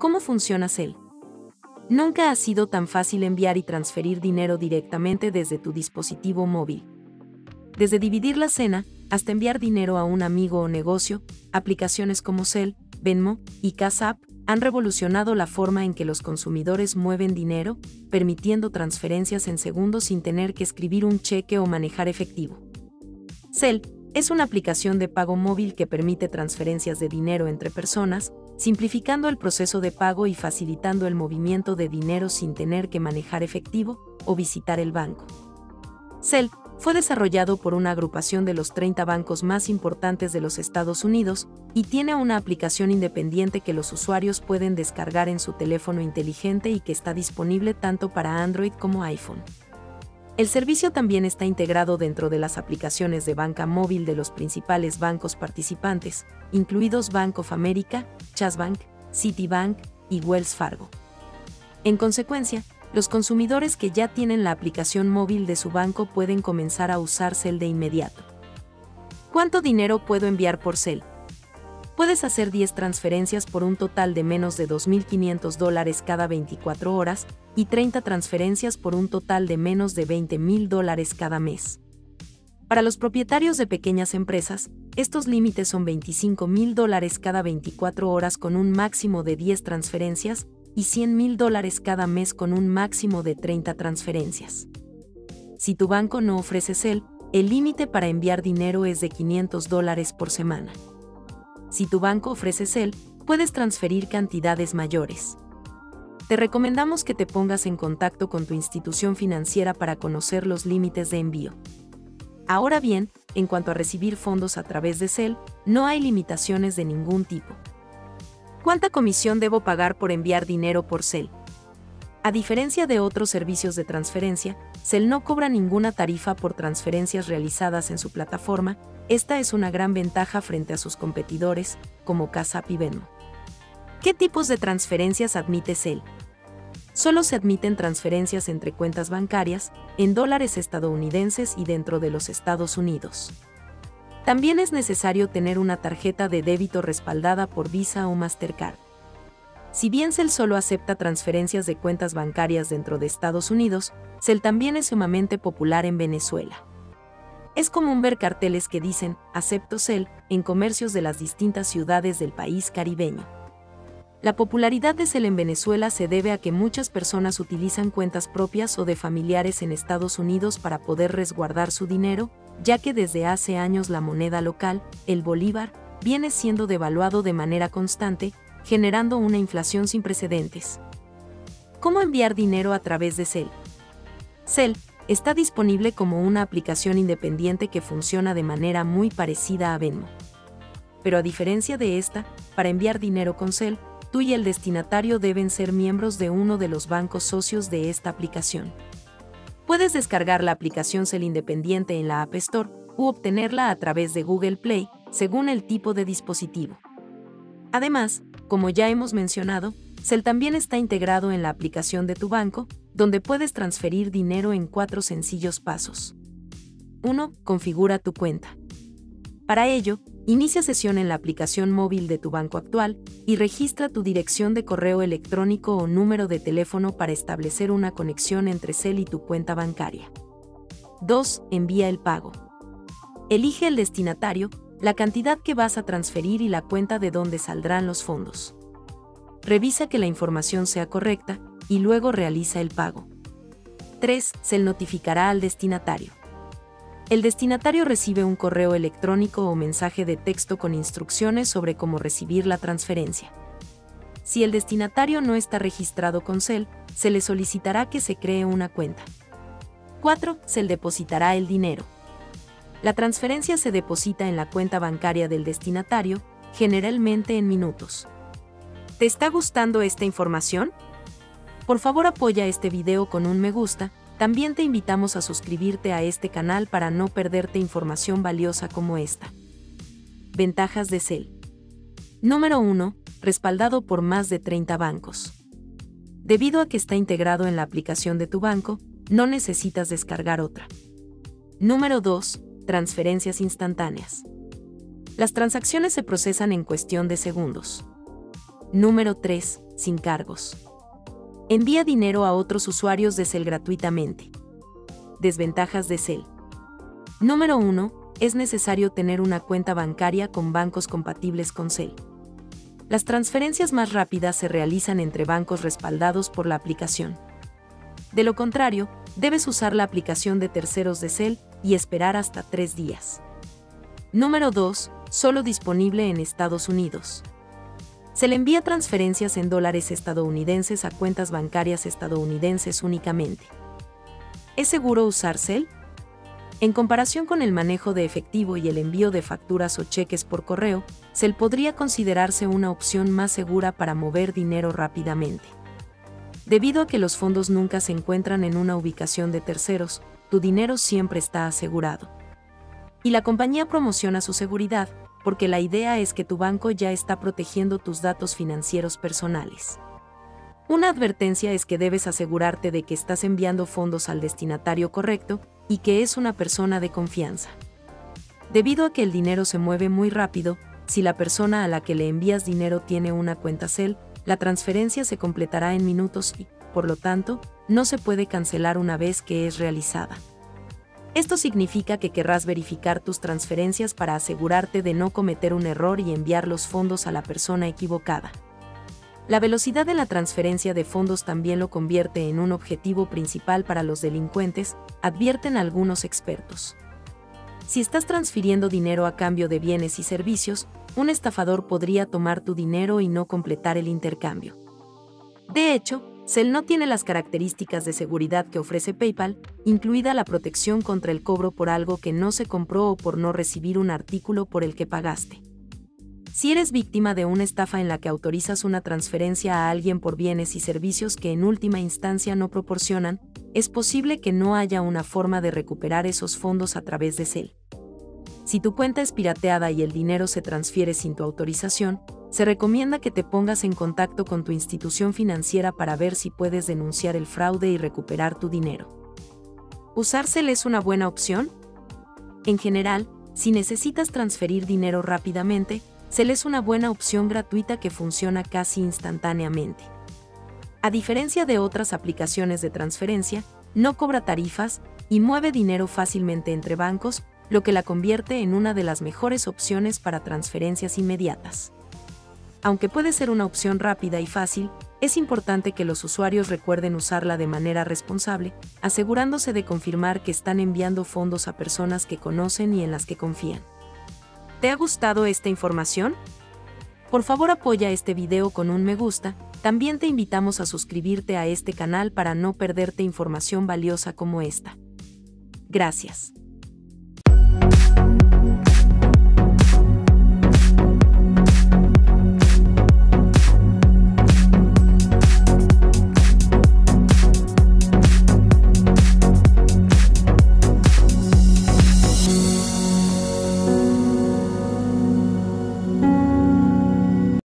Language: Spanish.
¿Cómo funciona Zelle? Nunca ha sido tan fácil enviar y transferir dinero directamente desde tu dispositivo móvil. Desde dividir la cena, hasta enviar dinero a un amigo o negocio, aplicaciones como Zelle, Venmo y Cash App han revolucionado la forma en que los consumidores mueven dinero, permitiendo transferencias en segundos sin tener que escribir un cheque o manejar efectivo. Zelle es una aplicación de pago móvil que permite transferencias de dinero entre personas, simplificando el proceso de pago y facilitando el movimiento de dinero sin tener que manejar efectivo o visitar el banco. Zelle fue desarrollado por una agrupación de los 30 bancos más importantes de los Estados Unidos y tiene una aplicación independiente que los usuarios pueden descargar en su teléfono inteligente y que está disponible tanto para Android como iPhone. El servicio también está integrado dentro de las aplicaciones de banca móvil de los principales bancos participantes, incluidos Bank of America, Chase Bank, Citibank y Wells Fargo. En consecuencia, los consumidores que ya tienen la aplicación móvil de su banco pueden comenzar a usar Zelle de inmediato. ¿Cuánto dinero puedo enviar por Zelle? Puedes hacer 10 transferencias por un total de menos de $2.500 cada 24 horas y 30 transferencias por un total de menos de $20.000 cada mes. Para los propietarios de pequeñas empresas, estos límites son $25.000 cada 24 horas con un máximo de 10 transferencias y $100.000 cada mes con un máximo de 30 transferencias. Si tu banco no ofrece Zelle, el límite para enviar dinero es de $500 por semana. Si tu banco ofrece Zelle, puedes transferir cantidades mayores. Te recomendamos que te pongas en contacto con tu institución financiera para conocer los límites de envío. Ahora bien, en cuanto a recibir fondos a través de Zelle, no hay limitaciones de ningún tipo. ¿Cuánta comisión debo pagar por enviar dinero por Zelle? A diferencia de otros servicios de transferencia, Zelle no cobra ninguna tarifa por transferencias realizadas en su plataforma. Esta es una gran ventaja frente a sus competidores, como Cash App y Venmo. ¿Qué tipos de transferencias admite Zelle? Solo se admiten transferencias entre cuentas bancarias, en dólares estadounidenses y dentro de los Estados Unidos. También es necesario tener una tarjeta de débito respaldada por Visa o Mastercard. Si bien Zelle solo acepta transferencias de cuentas bancarias dentro de Estados Unidos, Zelle también es sumamente popular en Venezuela. Es común ver carteles que dicen "Acepto Zelle" en comercios de las distintas ciudades del país caribeño. La popularidad de Zelle en Venezuela se debe a que muchas personas utilizan cuentas propias o de familiares en Estados Unidos para poder resguardar su dinero, ya que desde hace años la moneda local, el bolívar, viene siendo devaluado de manera constante, generando una inflación sin precedentes. ¿Cómo enviar dinero a través de Zelle? Zelle está disponible como una aplicación independiente que funciona de manera muy parecida a Venmo. Pero a diferencia de esta, para enviar dinero con Zelle, tú y el destinatario deben ser miembros de uno de los bancos socios de esta aplicación. Puedes descargar la aplicación Zelle independiente en la App Store u obtenerla a través de Google Play, según el tipo de dispositivo. Además, como ya hemos mencionado, Zelle también está integrado en la aplicación de tu banco, donde puedes transferir dinero en 4 sencillos pasos. 1. Configura tu cuenta. Para ello, inicia sesión en la aplicación móvil de tu banco actual y registra tu dirección de correo electrónico o número de teléfono para establecer una conexión entre Zelle y tu cuenta bancaria. 2. Envía el pago. Elige el destinatario, la cantidad que vas a transferir y la cuenta de donde saldrán los fondos. Revisa que la información sea correcta y luego realiza el pago. 3. Zelle notificará al destinatario. El destinatario recibe un correo electrónico o mensaje de texto con instrucciones sobre cómo recibir la transferencia. Si el destinatario no está registrado con Zelle, se le solicitará que se cree una cuenta. 4. Zelle depositará el dinero. La transferencia se deposita en la cuenta bancaria del destinatario, generalmente en minutos. ¿Te está gustando esta información? Por favor, apoya este video con un me gusta. También te invitamos a suscribirte a este canal para no perderte información valiosa como esta. Ventajas de Zelle. Número 1. Respaldado por más de 30 bancos. Debido a que está integrado en la aplicación de tu banco, no necesitas descargar otra. Número 2. Transferencias instantáneas. Las transacciones se procesan en cuestión de segundos. Número 3. Sin cargos. Envía dinero a otros usuarios de Zelle gratuitamente. Desventajas de Zelle. Número 1. Es necesario tener una cuenta bancaria con bancos compatibles con Zelle. Las transferencias más rápidas se realizan entre bancos respaldados por la aplicación. De lo contrario, debes usar la aplicación de terceros de Zelle y esperar hasta 3 días. Número 2. Solo disponible en Estados Unidos. Se le envía transferencias en dólares estadounidenses a cuentas bancarias estadounidenses únicamente. ¿Es seguro usar Zelle? En comparación con el manejo de efectivo y el envío de facturas o cheques por correo, Zelle podría considerarse una opción más segura para mover dinero rápidamente. Debido a que los fondos nunca se encuentran en una ubicación de terceros, tu dinero siempre está asegurado. Y la compañía promociona su seguridad, porque la idea es que tu banco ya está protegiendo tus datos financieros personales. Una advertencia es que debes asegurarte de que estás enviando fondos al destinatario correcto y que es una persona de confianza. Debido a que el dinero se mueve muy rápido, si la persona a la que le envías dinero tiene una cuenta Zelle, la transferencia se completará en minutos y, por lo tanto, no se puede cancelar una vez que es realizada. Esto significa que querrás verificar tus transferencias para asegurarte de no cometer un error y enviar los fondos a la persona equivocada. La velocidad de la transferencia de fondos también lo convierte en un objetivo principal para los delincuentes, advierten algunos expertos. Si estás transfiriendo dinero a cambio de bienes y servicios, un estafador podría tomar tu dinero y no completar el intercambio. De hecho, Zelle no tiene las características de seguridad que ofrece PayPal, incluida la protección contra el cobro por algo que no se compró o por no recibir un artículo por el que pagaste. Si eres víctima de una estafa en la que autorizas una transferencia a alguien por bienes y servicios que en última instancia no proporcionan, es posible que no haya una forma de recuperar esos fondos a través de Zelle. Si tu cuenta es pirateada y el dinero se transfiere sin tu autorización, se recomienda que te pongas en contacto con tu institución financiera para ver si puedes denunciar el fraude y recuperar tu dinero. ¿Usar Zelle es una buena opción? En general, si necesitas transferir dinero rápidamente, Zelle es una buena opción gratuita que funciona casi instantáneamente. A diferencia de otras aplicaciones de transferencia, no cobra tarifas y mueve dinero fácilmente entre bancos, lo que la convierte en una de las mejores opciones para transferencias inmediatas. Aunque puede ser una opción rápida y fácil, es importante que los usuarios recuerden usarla de manera responsable, asegurándose de confirmar que están enviando fondos a personas que conocen y en las que confían. ¿Te ha gustado esta información? Por favor, apoya este video con un me gusta. También te invitamos a suscribirte a este canal para no perderte información valiosa como esta. Gracias.